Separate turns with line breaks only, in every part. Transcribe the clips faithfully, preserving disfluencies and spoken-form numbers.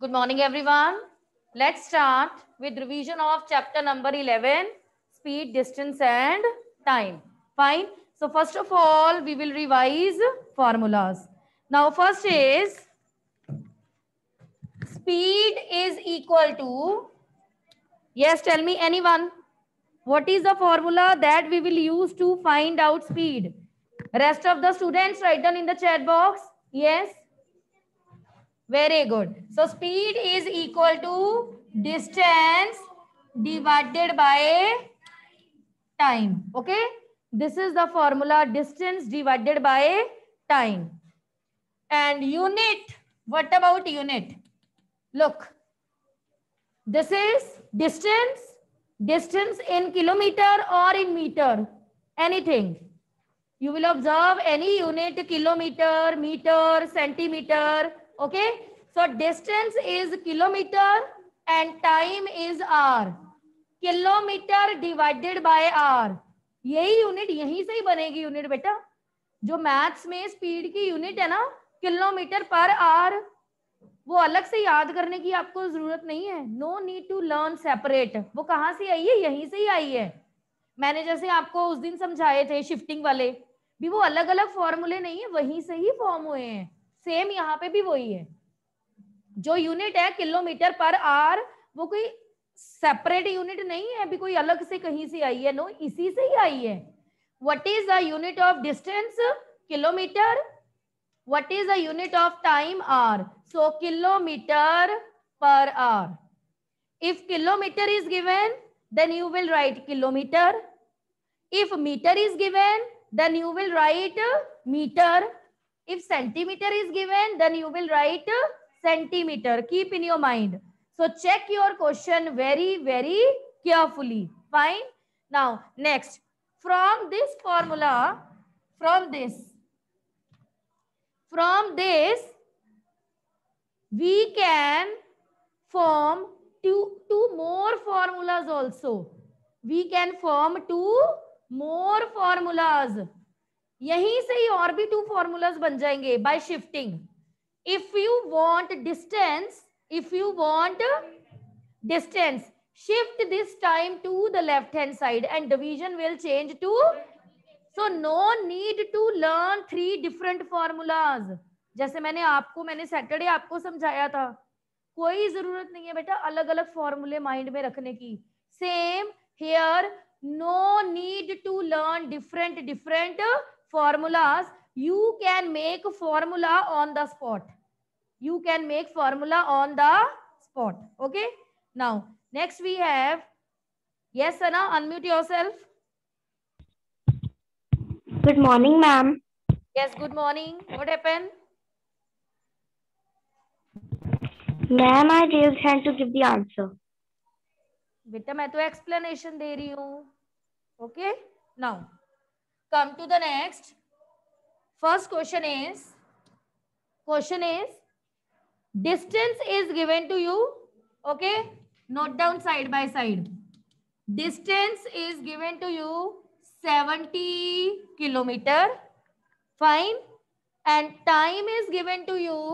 Good morning, everyone. Let's start with revision of chapter number eleven, speed, distance, and time. Fine. So first of all, we will revise formulas. Now, first is speed is equal to, yes, tell me anyone, what is the formula that we will use to find out speed? Rest of the students write down in the chat box. Yes. Very good. So speed is equal to distance divided by time. Okay. This is the formula, distance divided by time. And unit, what about unit? Look, this is distance, distance in kilometer or in meter, anything. You will observe any unit, kilometer, meter, centimeter. Okay. So distance is kilometer and time is hour. Kilometer divided by hour, यही unit यहीं से ही बनेगी unit बेटा. जो maths में speed की unit है ना, किलोमीटर पर आवर, वो अलग से याद करने की आपको जरूरत नहीं है. No need to learn separate. वो कहाँ से आई है? यहीं से ही आई है. मैंने जैसे आपको उस दिन समझाए थे शिफ्टिंग वाले भी, वो अलग अलग फॉर्मूले नहीं है, वहीं से ही फॉर्म हुए हैं. सेम यहाँ पे भी वही है. जो यूनिट है किलोमीटर पर आवर, वो कोई सेपरेट यूनिट नहीं है, अभी कोई अलग से कहीं से आई है. नो, इसी से ही आई है. What is the unit of distance? Kilometer. What is the unit of time? Hour. So kilometer per hour. If kilometer is given, then you will write kilometer. If meter is given, then you will write meter. If centimeter is given, then you will write centimeter. Keep in your mind. So check your question very, very carefully. Fine. Now, next, from this formula, from this, from this, we can form two, two more formulas also. We can form two more formulas. यहीं से ही और भी two formulas बन जाएंगे by shifting. If you want distance, if you want distance, shift this time to the left hand side and division will change to. So no need to learn three different formulas. जैसे मैंने आपको मैंने Saturday आपको समझाया था, कोई जरूरत नहीं है बेटा अलग अलग फॉर्मूले माइंड में रखने की. Same here, no need to learn different different formulas. You can make formula on the spot. You can make formula on the spot. Okay. Now next we have, yes Sana, unmute yourself.
Good morning ma'am.
Yes, good morning. What happened?
Ma'am, I raised hand to give the answer.
बेटा मैं तो explanation दे रही हूँ. Okay. Now come to the next. First question is, question is distance is given to you. Okay, note down side by side. Distance is given to you seventy kilometer. Fine. And time is given to you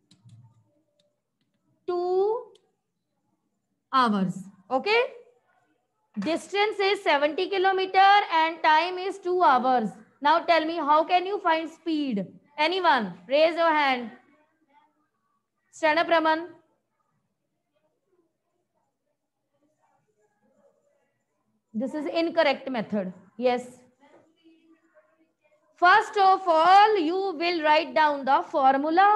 two hours. Okay. Distance is seventy kilometer and time is two hours. Now tell me, how can you find speed? Anyone raise your hand. Stand up, Raman. This is incorrect method. Yes. First of all, you will write down the formula.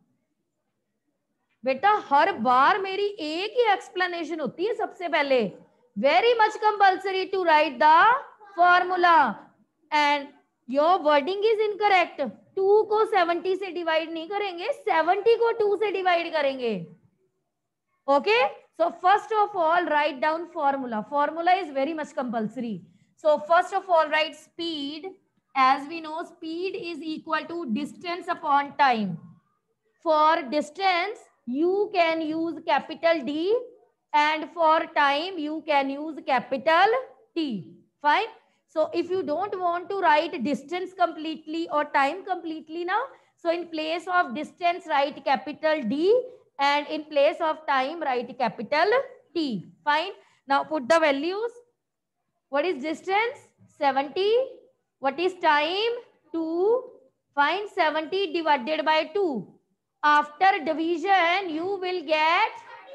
बेटा हर बार मेरी एक ही explanation होती है सबसे पहले. Very much compulsory to write the formula. And your wording is incorrect. Two को seventy से divide नहीं करेंगे, सेवेंटी को टू से डिवाइड करेंगे. Okay. So first of all write down formula. Formula is very much compulsory. So first of all write speed. As we know, speed is equal to distance upon time. For distance, you can use capital D, and for time, you can use capital T. Fine. So if you don't want to write distance completely or time completely now, so in place of distance, write capital D, and in place of time write capital T. Fine. Now put the values. What is distance? seventy. What is time? two. Find seventy divided by two. After division, you will get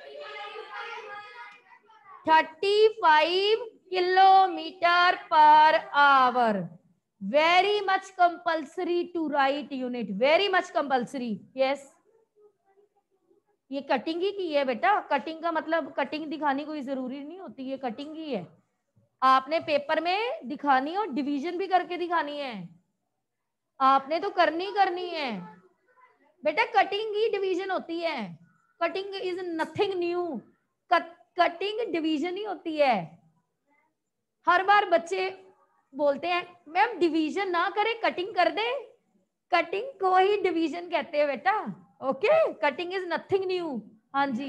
thirty-five kilometer per hour. Very much compulsory to write unit. Very much compulsory. Yes. ये cutting ही की है बेटा. Cutting का मतलब cutting दिखानी कोई जरूरी नहीं होती, ये कटिंग ही है. आपने पेपर में दिखानी और डिवीजन भी करके दिखानी है. आपने तो करनी करनी है बेटा. कटिंग ही डिवीजन होती है. Cutting is nothing new. Cutting division ही होती है. हर बार बच्चे बोलते हैं मैम डिवीजन ना करे कटिंग कर दे. कटिंग को ही डिवीजन कहते हैं बेटा. Okay, cutting is nothing new. हाँ जी,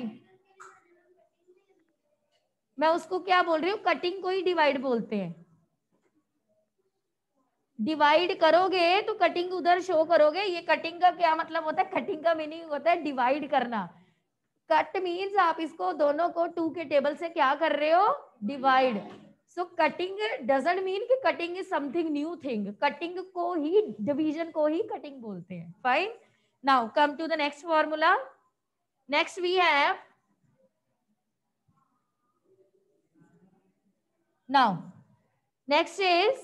मैं उसको क्या बोल रही हूँ, कटिंग को ही डिवाइड बोलते हैं. डिवाइड करोगे तो कटिंग उधर शो करोगे. ये कटिंग का क्या मतलब होता है? कटिंग का मीनिंग होता है डिवाइड करना. कट मीन्स आप इसको दोनों को टू के टेबल से क्या कर रहे हो? Divide. So cutting doesn't mean कि cutting is something new thing. Cutting को ही, डिवीजन को ही कटिंग बोलते हैं. Fine. Now come to the next formula. Next we have, now next is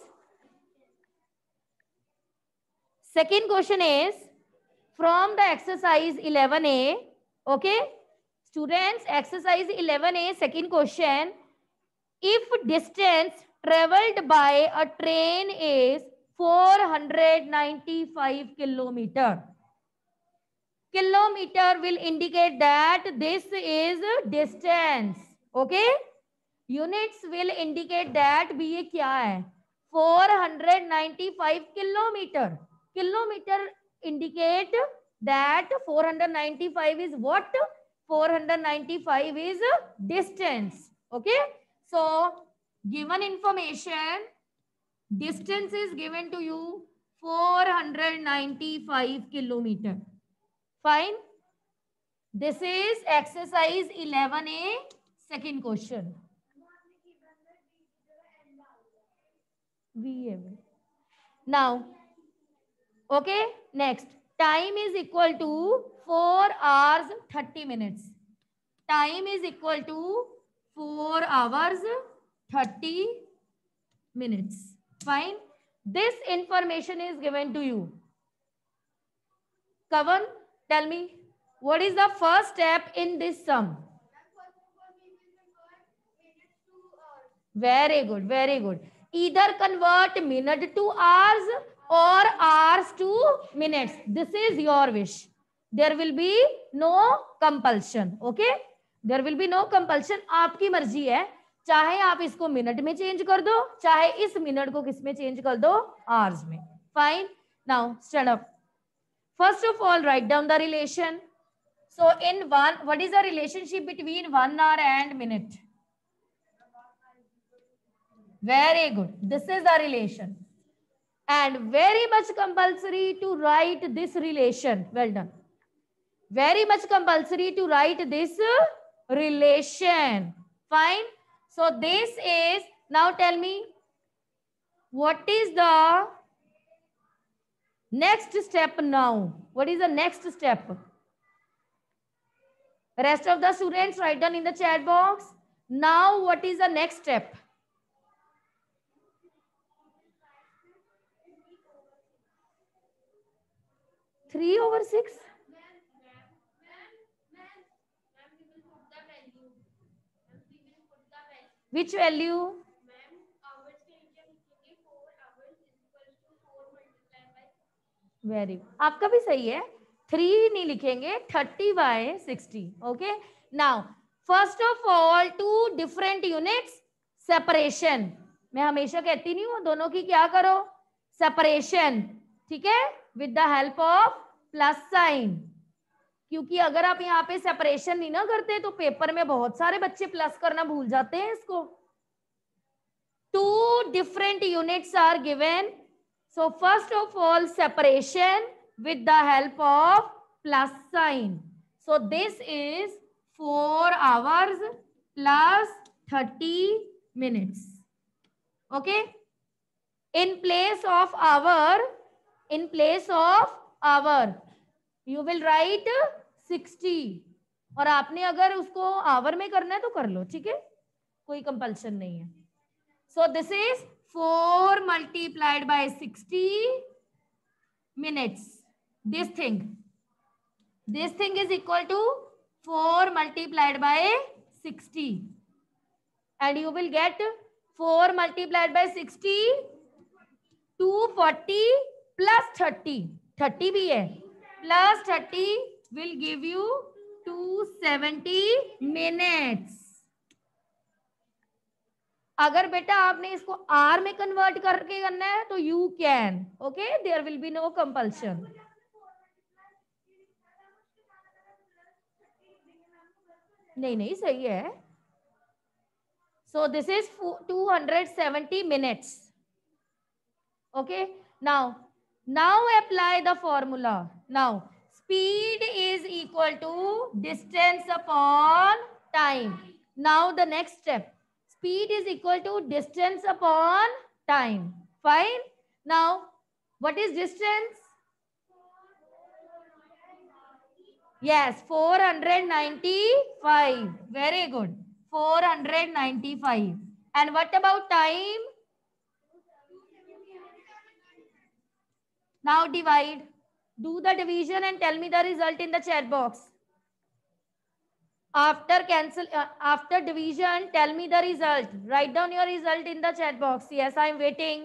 second question is from the exercise eleven A. Okay students, exercise eleven A, second question. If distance traveled by a train is four hundred ninety-five kilometer, kilometer will indicate that this is distance. Okay, units will indicate that भी ये क्या है? four hundred ninety-five kilometer. Kilometer indicate that four hundred ninety-five is what? four hundred ninety-five is distance. Okay, so given information, distance is given to you four hundred ninety-five kilometer. Fine. This is exercise eleven A, second question. Now okay, next. Time is equal to four hours thirty minutes. Time is equal to four hours thirty minutes. Fine. This information is given to you. Kavan, tell me, what is the first step in this sum? Very good, very good. Either convert minute to hours or hours to minutes. This is your wish. There will be no compulsion. Okay, there will be no compulsion. आपकी मर्जी है, चाहे आप इसको minute में change कर दो, चाहे इस मिनट को किस में चेंज कर दो? आवर्स में. Fine. Now stand up. First of all, write down the relation. So in one, what is the relationship between one hour and minute? Very good. This is the relation. And very much compulsory to write this relation. Well done. Very much compulsory to write this relation. Fine. So this is, now tell me, what is the next step now? What is the next step? Rest of the students write down in the chat box. Now what is the next step? three over six? Which value? Very good. आपका भी सही है. three नहीं लिखेंगे, thirty by sixty. Okay. Now, first of all, two different units, separation. मैं हमेशा कहती नहीं हूँ दोनों की क्या करो? Separation. ठीक है? With the help of plus sign. क्योंकि अगर आप यहाँ पे सेपरेशन नहीं ना करते तो पेपर में बहुत सारे बच्चे प्लस करना भूल जाते हैं इसको. Two different units are given. So first of all, separation with the help of plus sign. So this is four hours plus thirty minutes. Okay. In place of hour, in place of hour, you will write sixty. और आपने अगर उसको our में करना है तो कर लो, ठीक है, कोई कंपल्शन नहीं है. So this is four multiplied by sixty minutes. This thing, this thing is equal to four multiplied by sixty, and you will get four multiplied by sixty, two forty plus thirty, thirty भी है, plus thirty will give you two seventy minutes. अगर बेटा आपने इसको are में convert करके करना है तो you can. Okay, there will be no compulsion. नहीं नहीं सही है. So this is two hundred seventy minutes. Okay, now now apply the formula. Now speed is equal to distance upon time. Now the next step, speed is equal to distance upon time. Fine. Now what is distance? Yes, four hundred ninety-five. Very good. four hundred ninety-five. And what about time? Now divide. Do the division and tell me the result in the chat box. After cancel, uh, after division, tell me the result. Write down your result in the chat box. Yes, I am waiting.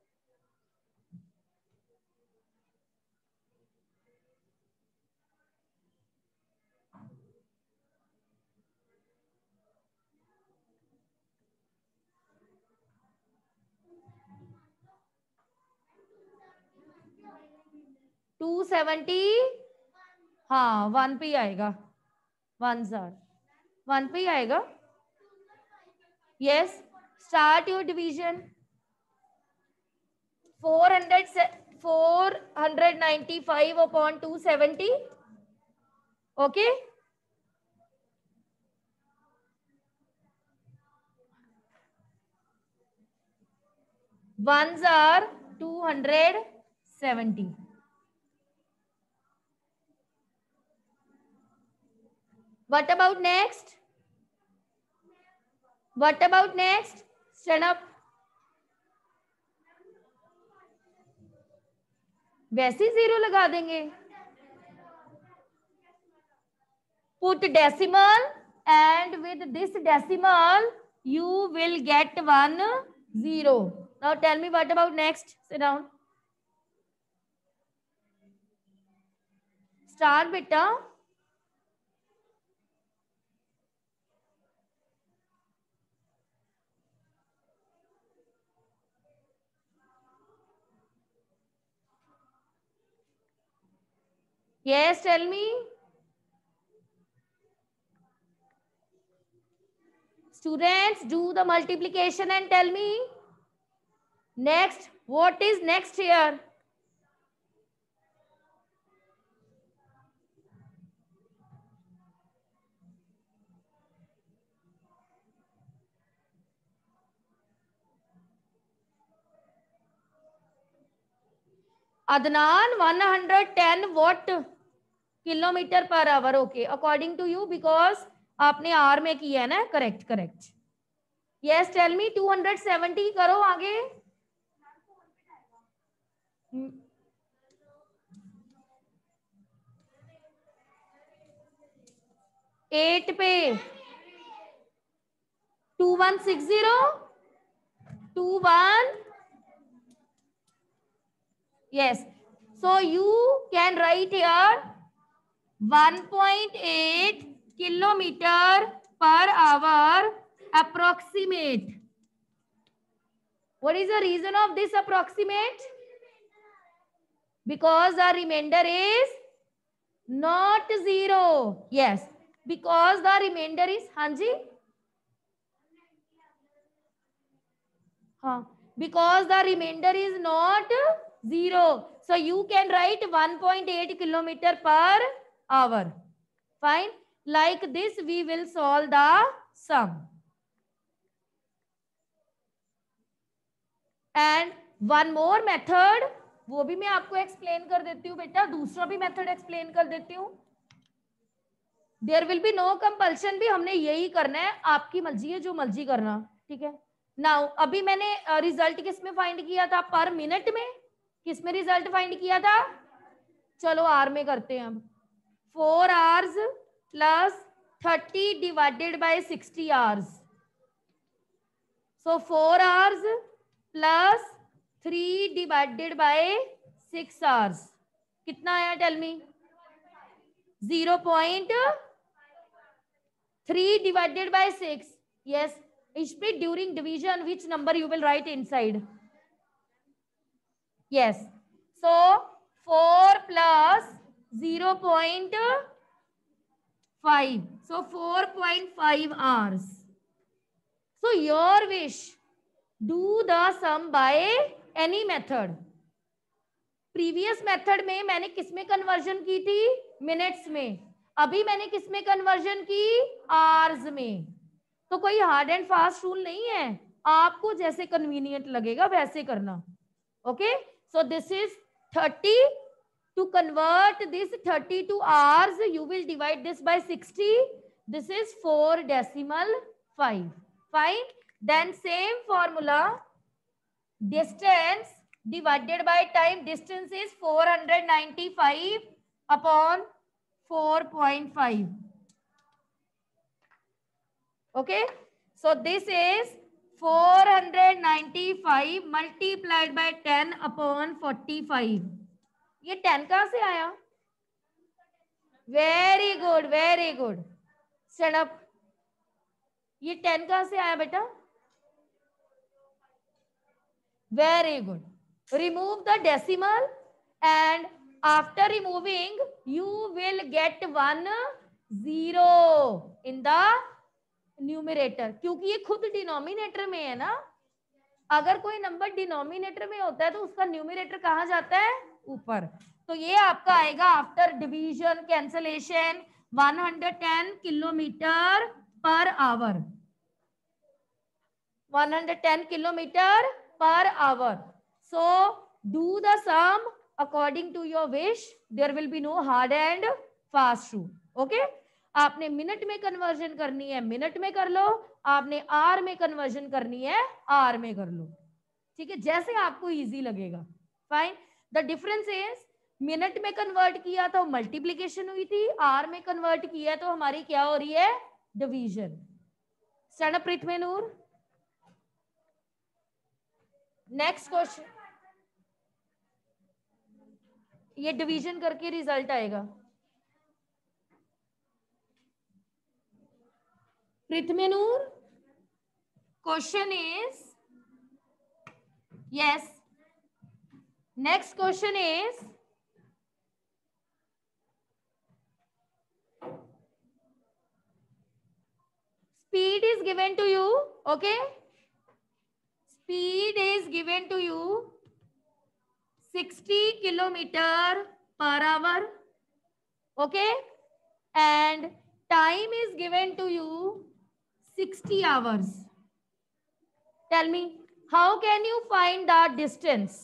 Two seventy, हाँ one पे आएगा. One जार one पे आएगा. Yes, start your division. Four hundred four hundred ninety five upon two seventy. Okay, ones are two hundred seventy. What about next? What about next? Stand up. वैसे zero लगा देंगे. Put decimal and with this decimal you will get one zero. Now tell me what about next? Sit down. Start beta. Yes, tell me. Students, do the multiplication and tell me. Next, what is next here? Adnan, one hundred ten watt kilometer per hour. Okay, according to you, because आपने hour में किया है ना. Correct correct. Yes, tell me. Two hundred seventy करो आगे. Eight पे two one six zero two one. Yes, so you can write here one point eight kilometer per hour approximate. What is the reason of this approximate? Because the remainder is not zero. Yes, because the remainder is, Hanji? Huh. Because the remainder is not zero. So you can write one point eight kilometer per hour. Fine. Like this, we will solve the sum. And one more method, वो भी मैं आपको explain कर देती हूँ बेटा, दूसरा भी मेथड एक्सप्लेन कर देती हूँ. There will be no compulsion, भी हमने यही करना है, आपकी मर्जी है जो मर्जी करना. ठीक है. नाउ अभी मैंने रिजल्ट uh, किस में फाइंड किया था? पर मिनट में. किस में रिजल्ट फाइंड किया था? चलो आर में करते हैं. हम four hours plus thirty divided by sixty hours. So four hours plus three divided by six hours कितना आया? Tell me. Zero point three divided by six. Yes. Split during division. Which number you will write inside? Yes. So four plus zero point five. So four point five hours. So your wish. Do the sum by any method. Previous method में मैंने किसमें conversion की थी? Minutes में. अभी मैंने किसमें conversion की? आवर्स में. तो कोई हार्ड एंड फास्ट रूल नहीं है, आपको जैसे कन्वीनियंट लगेगा वैसे करना. Okay. So this is thirty. To convert this thirty to hours you will divide this by sixty. This is four decimal five. Fine. Then same formula, distance divided by time. Distance is four hundred ninety-five upon four point five. Okay. So this is four hundred ninety-five multiplied by ten upon forty-five. ये ten कहाँ से आया? Very good, very good. Stand up. ये ten कहाँ से आया बेटा? Very good. Remove the decimal and after removing you will get one zero in the numerator. क्योंकि ये खुद डिनोमिनेटर में है ना. अगर कोई नंबर डिनोमिनेटर में होता है तो उसका न्यूमरेटर कहाँ जाता है? ऊपर. तो ये आपका आएगा after division cancellation one hundred ten kilometer per hour. one hundred ten kilometer per hour. So do the sum according to your wish. There will be no hard and fast rule. Okay. आपने minute में conversion करनी है minute में कर लो, आपने hour में conversion करनी है आर में कर लो. ठीक है, जैसे आपको इजी लगेगा. Fine. The difference is minute में कन्वर्ट किया तो मल्टीप्लीकेशन हुई थी, आर में कन्वर्ट किया तो हमारी क्या हो रही है? Division. Stand up Prithvi Noor. Next question. ये डिवीजन करके रिजल्ट आएगा. Prithvi Noor, question is yes. Next question is speed is given to you. Okay. Speed is given to you sixty kilometer per hour. Okay. And time is given to you sixty hours. Tell me, how can you find the distance?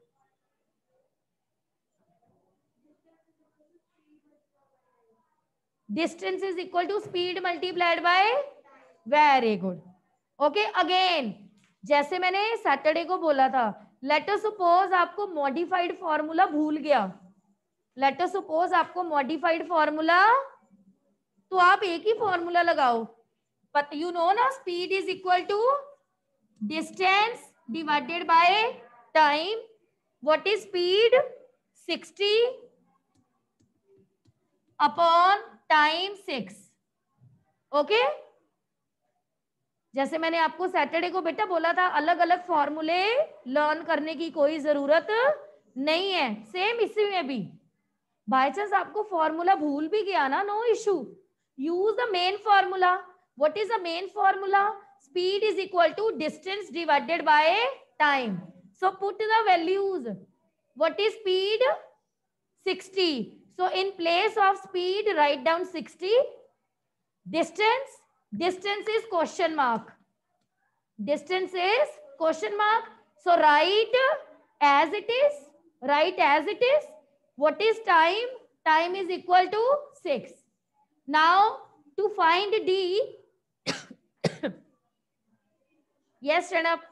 Distance is equal to speed multiplied by. Very good. Okay. Again, जैसे मैंने Saturday को बोला था, let us suppose आपको modified formula भूल गया. Let us suppose आपको modified formula, तो आप एक ही फॉर्मूला लगाओ. बट यू नो ना, speed is equal to distance divided by time. What is speed? Sixty upon time six. Okay. जैसे मैंने आपको सैटरडे को बेटा बोला था, अलग अलग फॉर्मूले लर्न करने की कोई जरूरत नहीं है. सेम इसी में भी बाय चांस आपको फॉर्मूला भूल भी गया ना, no issue. Use the main formula. What is the main formula? Speed is equal to distance divided by time. So put the values. What is speed? Sixty. So in place of speed, write down sixty. Distance, distance is question mark. Distance is question mark. So write as it is. Write as it is. What is time? Time is equal to six. Now to find D. Yes, stand up.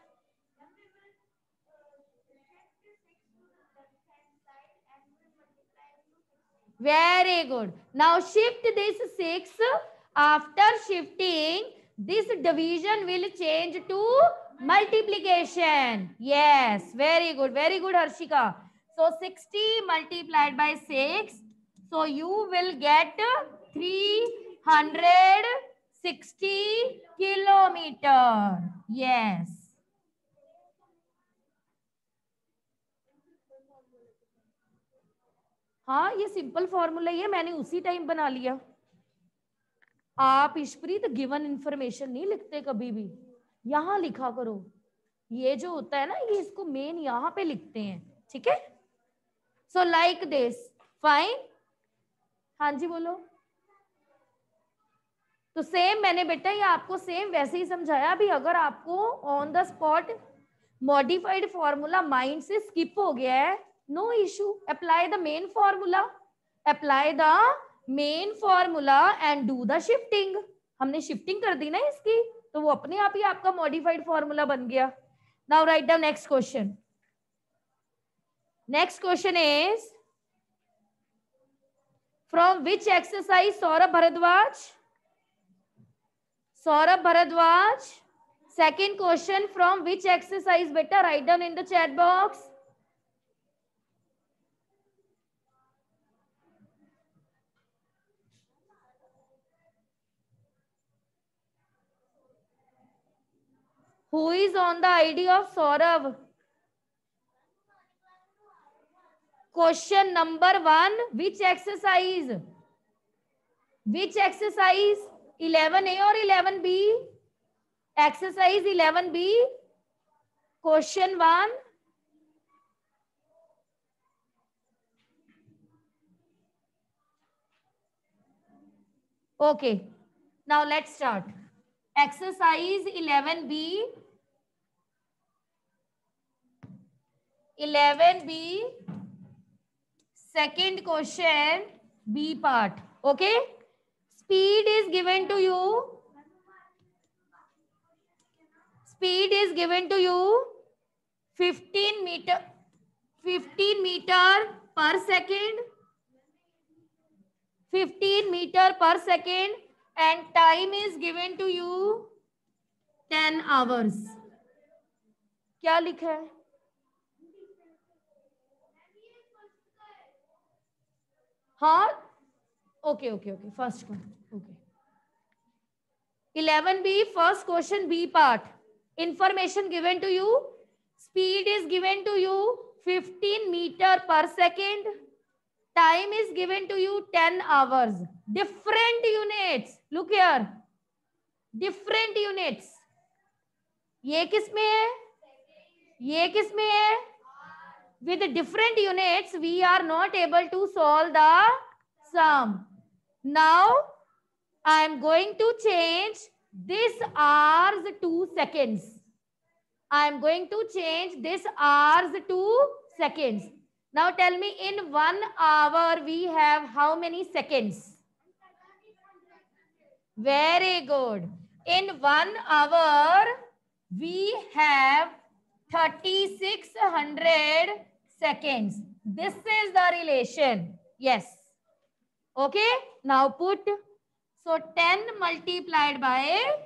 Very good. Now shift this six. After shifting, this division will change to multiplication. Yes, very good. Very good, Harshika. So sixty multiplied by six. So you will get three hundred sixty kilometer. Yes. हाँ, ये simple formula ही है, मैंने उसी time बना लिया. आप Ishpreet given information नहीं लिखते कभी भी, यहां लिखा करो. ये जो होता है ना, ये इसको मेन यहां पे लिखते हैं. ठीक है. So like this. फाइन. हाँ जी बोलो. तो सेम मैंने बेटा ये आपको सेम वैसे ही समझाया. अभी अगर आपको on the spot modified formula mind से स्किप हो गया है, no issue. Apply the main formula. Apply the main formula and do the shifting. हमने शिफ्टिंग कर दी ना इसकी, तो वो अपने आप ही आपका मॉडिफाइड फॉर्मूला बन गया. Now write the next question. Next question is from which exercise Saurabh Bhardwaj. Saurabh Bhardwaj. Second question from which exercise बेटा, write down in the chat box. Who is on the I D of Saurav? Question number one. Which exercise? Which exercise? eleven A or eleven B? Exercise eleven B. Question one. Okay. Now let's start. Exercise eleven B. eleven B. Second question, B part. Okay. Speed is given to you. Speed is given to you fifteen meter, fifteen meter per second. fifteen meter per second. And time is given to you ten hours. क्या लिखा है? हाँ, okay okay okay. First one. Okay. eleven B, first question, B part. Information given to you. Speed is given to you fifteen meter per second. Time is given to you ten hours. Different units. Look here. Different units. ये किस में है? ये किस में है? With different units, we are not able to solve the sum. Now, I am going to change this hours to seconds. I am going to change this hours to seconds. Now tell me, in one hour we have how many seconds? Very good. In one hour we have thirty-six hundred seconds. This is the relation. Yes. Okay. Now put. So ten multiplied by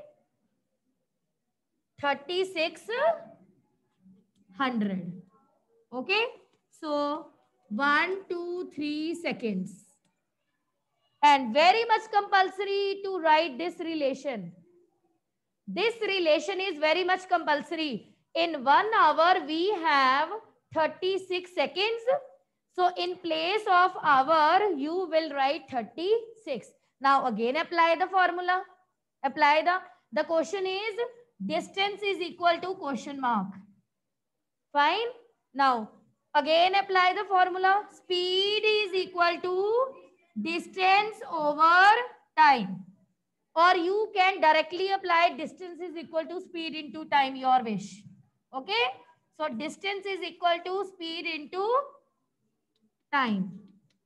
thirty-six hundred. Okay. So one, two, three seconds. And very much compulsory to write this relation. This relation is very much compulsory. In one hour, we have thirty-six seconds. So in place of hour, you will write thirty-six. Now again apply the formula. Apply the, the question is distance is equal to question mark. Fine. Now Again apply the formula. Speed is equal to distance over time. Or you can directly apply distance is equal to speed into time, your wish. Okay. So distance is equal to speed into time.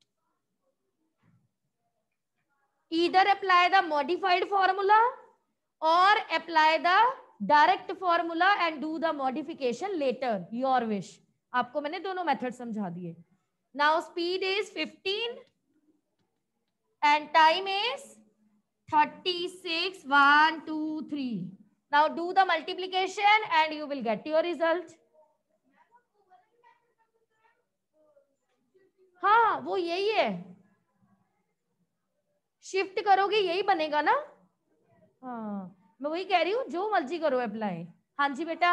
Either apply the modified formula or apply the direct formula and do the modification later, your wish. आपको मैंने दोनों method समझा दिए. Now speed is fifteen and time is thirty-six. one, two, three. Now do the multiplication and you will get your result. हाँ वो यही है, shift करोगे यही बनेगा ना. हाँ मैं वही कह रही हूँ, जो मर्जी करो अप्लाई. हाँ जी बेटा,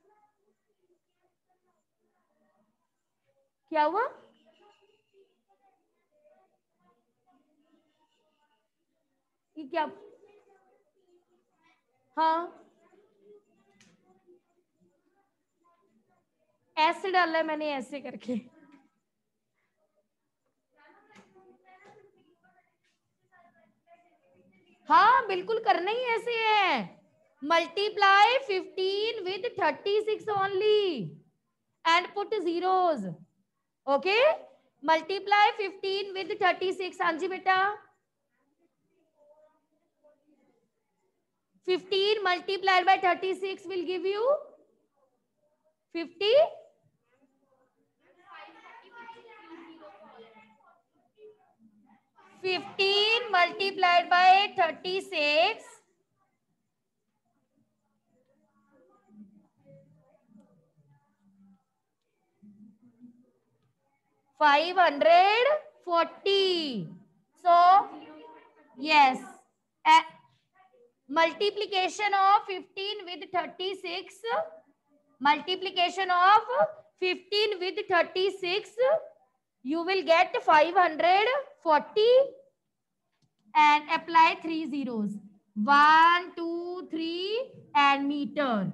क्या हुआ? ये क्या? हाँ ऐसे डाला है मैंने, ऐसे करके. हाँ बिल्कुल करना ही ऐसे है. Multiply fifteen with thirty six only and put zeros. Okay, multiply fifteen with thirty six. हाँ जी बेटा, fifteen multiplied by thirty-six will give you fifty. fifteen multiplied by thirty-six. five hundred forty. So, yes. Uh, multiplication of fifteen with thirty-six. Multiplication of fifteen with thirty-six. You will get five hundred forty and apply three zeros. one, two, three and meter.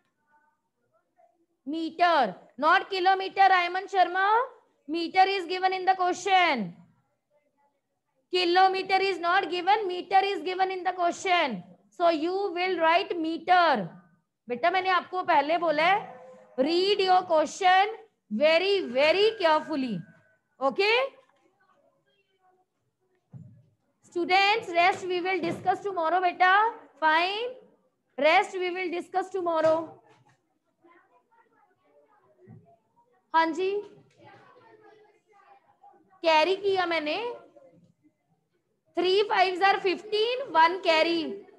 Meter, not kilometer, Ayman Sharma. Meter is given in the question. Kilometer is not given, meter is given in the question. So you will write meter. बेटा मैंने आपको पहले बोला है, read your question very very carefully. Okay? Students, rest we will discuss tomorrow beta. Fine. Rest we will discuss tomorrow. हाँ जी, carry किया मैंने. Three five जार फिफ्टीन, वन कैरी.